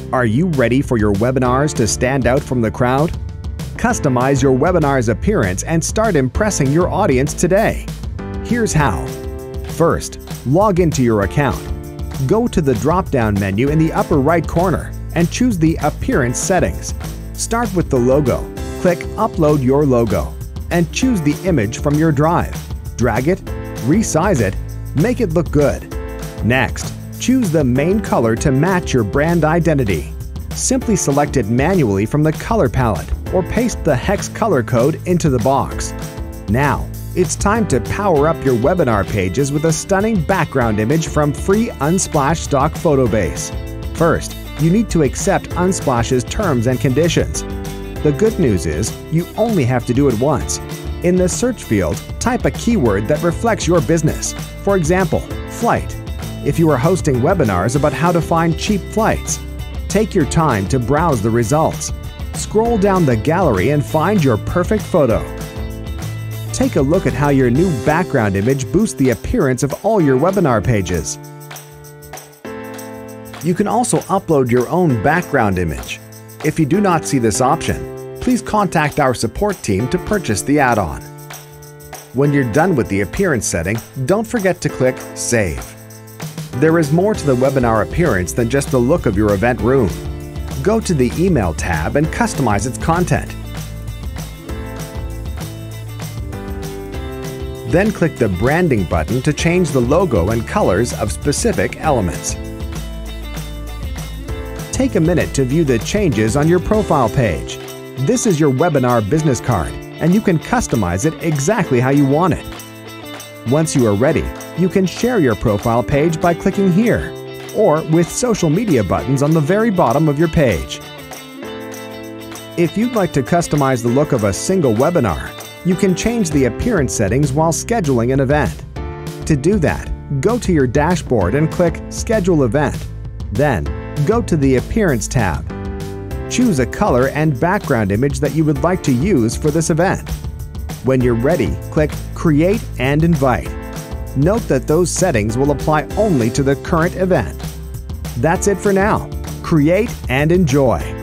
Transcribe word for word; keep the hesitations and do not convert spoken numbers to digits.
Are you ready for your webinars to stand out from the crowd? Customize your webinar's appearance and start impressing your audience today. Here's how. First, log into your account. Go to the drop-down menu in the upper right corner and choose the Appearance settings. Start with the logo. Click Upload your logo and choose the image from your drive. Drag it, resize it, make it look good. Next, choose the main color to match your brand identity. Simply select it manually from the color palette or paste the hex color code into the box. Now, it's time to power up your webinar pages with a stunning background image from free Unsplash stock photo base. First, you need to accept Unsplash's terms and conditions. The good news is you only have to do it once. In the search field, type a keyword that reflects your business. For example, flight. If you are hosting webinars about how to find cheap flights, take your time to browse the results. Scroll down the gallery and find your perfect photo. Take a look at how your new background image boosts the appearance of all your webinar pages. You can also upload your own background image. If you do not see this option, please contact our support team to purchase the add-on. When you're done with the appearance setting, don't forget to click Save. There is more to the webinar appearance than just the look of your event room. Go to the Email tab and customize its content. Then click the Branding button to change the logo and colors of specific elements. Take a minute to view the changes on your profile page. This is your webinar business card, and you can customize it exactly how you want it. Once you are ready, you can share your profile page by clicking here, or with social media buttons on the very bottom of your page. If you'd like to customize the look of a single webinar, you can change the appearance settings while scheduling an event. To do that, go to your dashboard and click Schedule Event. Then, go to the Appearance tab. Choose a color and background image that you would like to use for this event. When you're ready, click Create and Invite. Note that those settings will apply only to the current event. That's it for now. Create and enjoy.